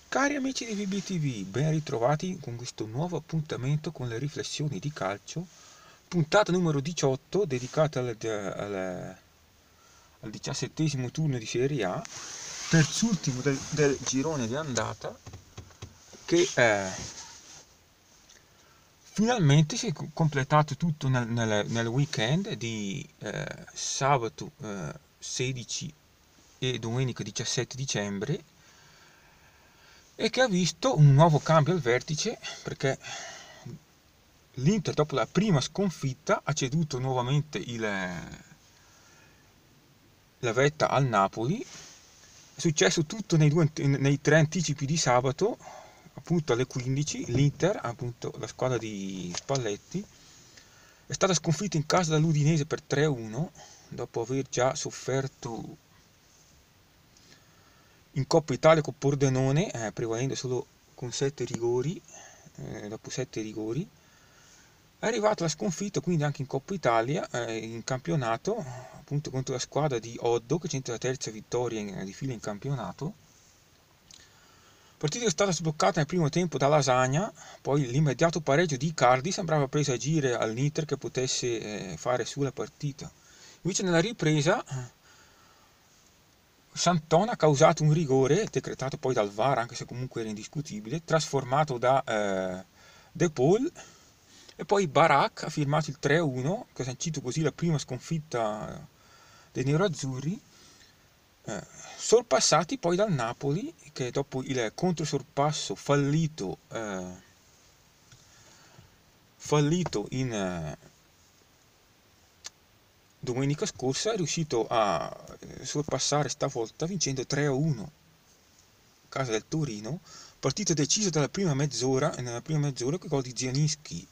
Cari amici di VBTV, ben ritrovati con questo nuovo appuntamento con le riflessioni di calcio, puntata numero 18 dedicata al 17° turno di Serie A, terzultimo del girone di andata, che finalmente si è completato tutto nel weekend di sabato 16 e domenica 17 dicembre, e che ha visto un nuovo cambio al vertice, perché l'Inter dopo la prima sconfitta ha ceduto nuovamente la vetta al Napoli. È successo tutto nei tre anticipi di sabato, appunto alle 15. L'Inter, appunto la squadra di Spalletti, è stata sconfitta in casa dall'Udinese per 3-1, dopo aver già sofferto in Coppa Italia con Pordenone, prevalendo solo con 7 rigori, dopo 7 rigori. È arrivata la sconfitta quindi anche in Coppa Italia, in campionato, appunto contro la squadra di Oddo, che c'entra la terza vittoria di fila in campionato. Partita che è stata sbloccata nel primo tempo da Lasagna, poi l'immediato pareggio di Icardi sembrava preso a gire all'Inter che potesse fare su la partita. Invece nella ripresa Sant'Ona ha causato un rigore, decretato poi dal VAR, anche se comunque era indiscutibile, trasformato da De Paul, e poi Barak ha firmato il 3-1, che ha sancito così la prima sconfitta dei nerazzurri, sorpassati poi dal Napoli, che dopo il controsorpasso fallito in domenica scorsa, è riuscito a sorpassare stavolta vincendo 3-1 a casa del Torino, partita decisa dalla prima mezz'ora, e nella prima mezz'ora con gol di Zielinski,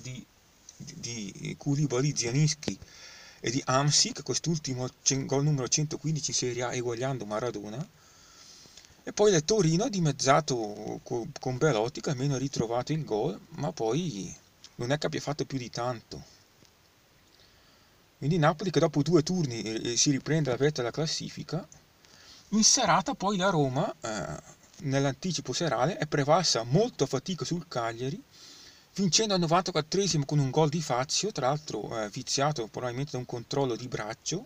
di Koulibaly, Zielinski e di Hamsik, quest'ultimo gol numero 115 in Serie A, eguagliando Maradona. E poi il Torino ha dimezzato con Belotti, che almeno ha ritrovato il gol, ma poi non è che abbia fatto più di tanto. Quindi Napoli, che dopo 2 turni si riprende la vetta della classifica. In serata poi la Roma, nell'anticipo serale, è prevalsa molto a fatica sul Cagliari, vincendo al 94esimo con un gol di Fazio, tra l'altro viziato probabilmente da un controllo di braccio.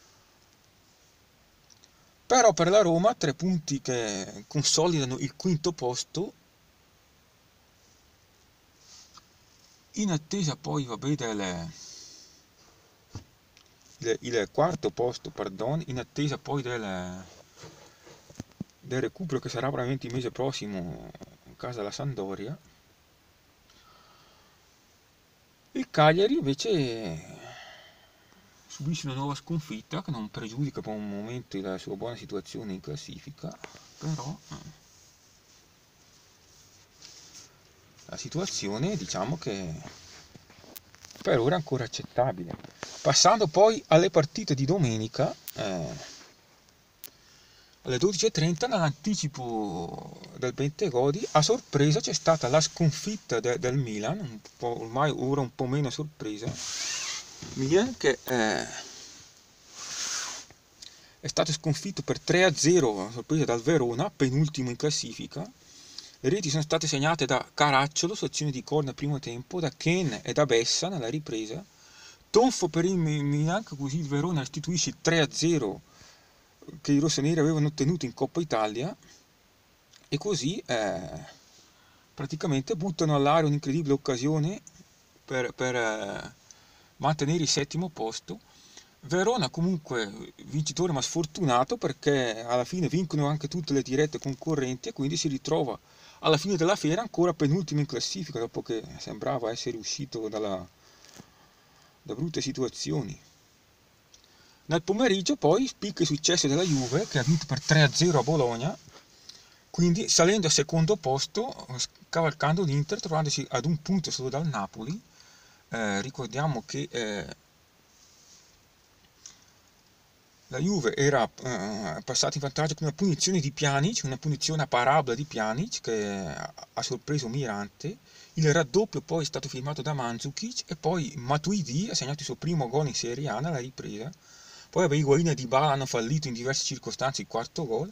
Però per la Roma 3 punti che consolidano il quinto posto, in attesa poi il quarto posto, pardon, in attesa poi del recupero che sarà probabilmente il mese prossimo in casa della Sampdoria. Il Cagliari invece subisce una nuova sconfitta che non pregiudica per un momento la sua buona situazione in classifica, però la situazione diciamo che per ora è ancora accettabile. Passando poi alle partite di domenica, alle 12:30, nell'anticipo del Bentegodi, a sorpresa c'è stata la sconfitta del Milan, ormai ora un po' meno sorpresa. Milan che è stato sconfitto per 3-0 a sorpresa dal Verona, penultimo in classifica. Le reti sono state segnate da Caracciolo su azione di corner primo tempo, da Ken e da Bessa nella ripresa. Tonfo per il Milan, così il Verona restituisce il 3-0 che i rossoneri avevano ottenuto in Coppa Italia, e così praticamente buttano all'aria un'incredibile occasione per mantenere il settimo posto. Verona comunque vincitore ma sfortunato, perché alla fine vincono anche tutte le dirette concorrenti e quindi si ritrova alla fine della fiera ancora penultimo in classifica, dopo che sembrava essere uscito da brutte situazioni. Nel pomeriggio poi spicca il successo della Juve, che ha vinto per 3-0 a Bologna, quindi salendo al secondo posto, scavalcando l'Inter, trovandosi ad un punto solo dal Napoli. Ricordiamo che la Juve era passata in vantaggio con una punizione di Pjanic, una punizione a parabola di Pjanic che ha sorpreso Mirante. Il raddoppio poi è stato firmato da Mandzukic, e poi Matuidi ha segnato il suo primo gol in Serie A nella ripresa. Poi Higuain e Dybala hanno fallito in diverse circostanze il quarto gol,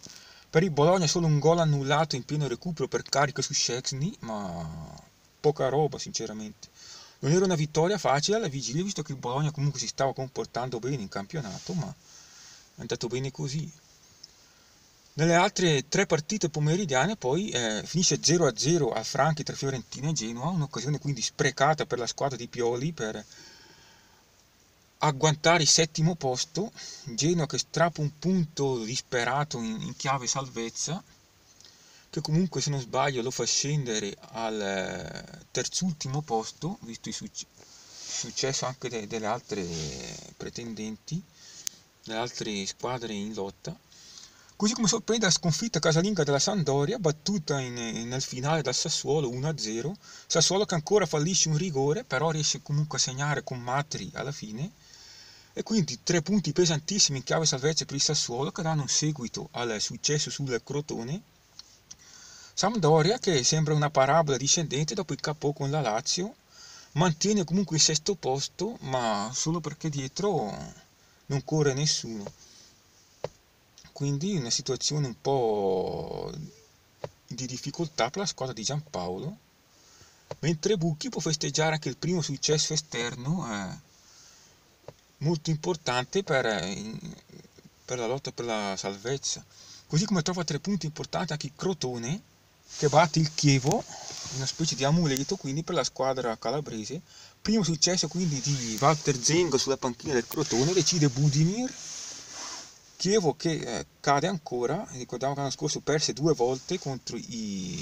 Per il Bologna solo un gol annullato in pieno recupero per carico su Szczęsny, ma poca roba sinceramente. Non era una vittoria facile alla vigilia, visto che il Bologna comunque si stava comportando bene in campionato, ma è andato bene così. Nelle altre 3 partite pomeridiane poi finisce 0-0 a Franchi tra Fiorentina e Genoa, un'occasione quindi sprecata per la squadra di Pioli per agguantare il 7° posto. Genoa che strappa un punto disperato in chiave salvezza, che comunque se non sbaglio lo fa scendere al terzultimo posto, visto il successo anche delle altre pretendenti, delle altre squadre in lotta. Così come sorprende la sconfitta casalinga della Sampdoria, battuta nel finale dal Sassuolo 1-0. Sassuolo che ancora fallisce un rigore, però riesce comunque a segnare con Matri alla fine. E quindi 3 punti pesantissimi in chiave salvezza per il Sassuolo, che danno un seguito al successo sul Crotone. Sampdoria, che sembra una parabola discendente dopo il KO con la Lazio, mantiene comunque il 6° posto, ma solo perché dietro non corre nessuno. Quindi una situazione un po' di difficoltà per la squadra di Giampaolo, mentre Bucchi può festeggiare anche il primo successo esterno, molto importante per la lotta per la salvezza. Così come trova 3 punti importanti anche il Crotone, che batte il Chievo, una specie di amuleto quindi per la squadra calabrese. Primo successo quindi di Walter Zengo sulla panchina del Crotone, decide Budimir. Chievo che cade ancora, ricordiamo che l'anno scorso perse 2 volte contro i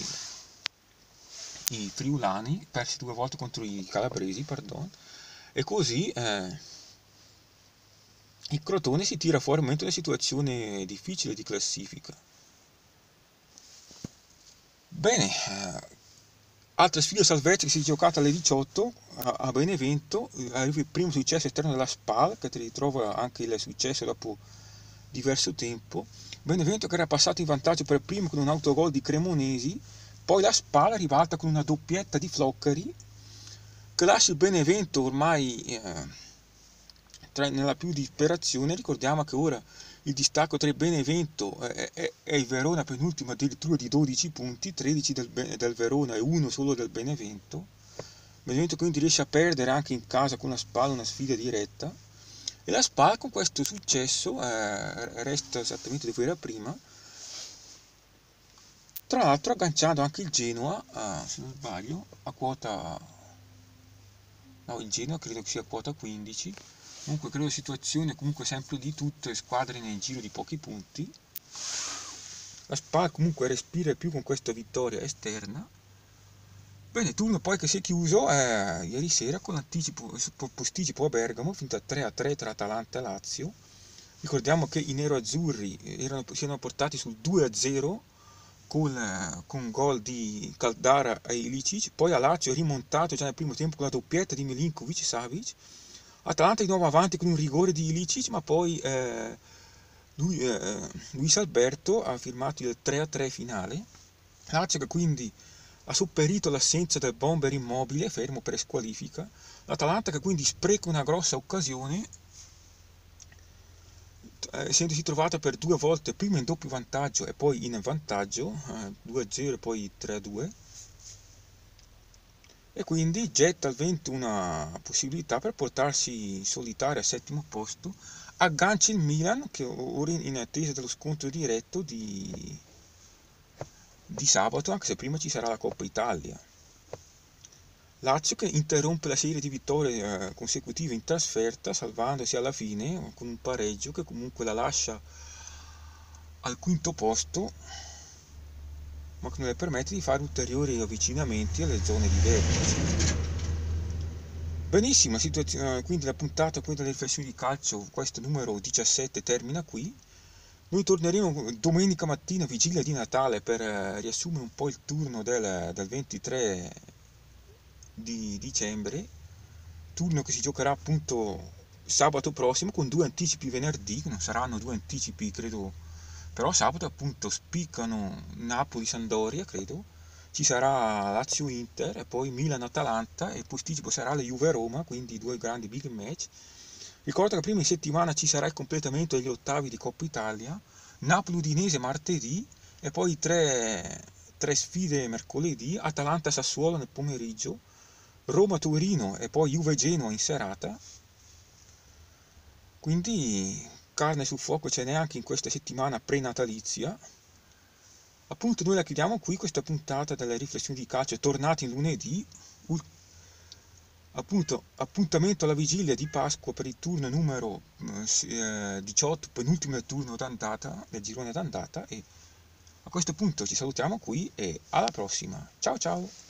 friulani, perse 2 volte contro i calabresi, pardon, e così il Crotone si tira fuori in una situazione difficile di classifica. Bene, altra sfida salvezza che si è giocata alle 18 a Benevento, arriva il primo successo esterno della SPAL, che ritrova anche il successo dopo diverso tempo. Benevento che era passato in vantaggio per primo con un autogol di Cremonesi, poi la SPAL ribalta con una doppietta di Floccari, che lascia il Benevento ormai nella più disperazione. Ricordiamo che ora il distacco tra il Benevento e il Verona penultimo addirittura di 12 punti, 13 del Verona e 1 solo del Benevento. Benevento quindi riesce a perdere anche in casa con la SPAL una sfida diretta, e la SPAL con questo successo resta esattamente dove era prima, tra l'altro agganciando anche il Genoa, se non sbaglio, a quota... no, il Genoa credo che sia a quota 15. Comunque credo situazione comunque sempre di tutte le squadre nel giro di pochi punti. La SPAL comunque respira più con questa vittoria esterna. Bene, turno poi che si è chiuso ieri sera con posticipo a Bergamo, finito a 3-3 tra Atalanta e Lazio. Ricordiamo che i neroazzurri si erano portati sul 2-0 con gol di Caldara e Ilicic, poi a Lazio è rimontato già nel primo tempo con la doppietta di Milinkovic-Savic. Atalanta di nuovo avanti con un rigore di Ilicic, ma poi Luis Alberto ha firmato il 3-3 finale. Lazio che quindi ha sopperito l'assenza del bomber Immobile, fermo per squalifica. L'Atalanta che quindi spreca una grossa occasione, essendosi trovata per 2 volte prima in doppio vantaggio e poi in vantaggio, 2-0 e poi 3-2. E quindi getta al vento una possibilità per portarsi in solitaria al 7° posto, aggancia il Milan che ora in attesa dello scontro diretto di sabato, anche se prima ci sarà la Coppa Italia. Lazio che interrompe la serie di vittorie consecutive in trasferta, salvandosi alla fine con un pareggio che comunque la lascia al 5° posto, ma che non le permette di fare ulteriori avvicinamenti alle zone di vertice. Benissimo, quindi la puntata delle riflessioni di calcio, questo numero 17, termina qui. Noi torneremo domenica mattina, vigilia di Natale, per riassumere un po' il turno del 23 di dicembre, turno che si giocherà appunto sabato prossimo con 2 anticipi venerdì, che non saranno 2 anticipi credo, però sabato appunto spiccano Napoli-Sampdoria credo, ci sarà Lazio-Inter e poi Milan-Atalanta e il posticipo sarà la Juve-Roma, quindi 2 grandi big match. Ricordo che prima in settimana ci sarà il completamento degli ottavi di Coppa Italia, Napoli-Udinese martedì e poi tre sfide mercoledì, Atalanta-Sassuolo nel pomeriggio, Roma-Torino e poi Juve-Genoa in serata. Quindi carne sul fuoco ce n'è anche in questa settimana prenatalizia. Appunto noi la chiudiamo qui questa puntata delle riflessioni di calcio, tornati in lunedì. Appunto, appuntamento alla vigilia di Pasqua per il turno numero 18, penultimo turno d'andata, del girone d'andata, e a questo punto ci salutiamo qui e alla prossima. Ciao ciao!